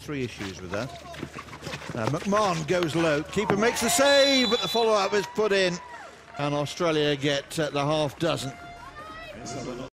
Three issues with that. McMahon goes low. Keeper makes the save, but the follow-up is put in. And Australia get the half dozen.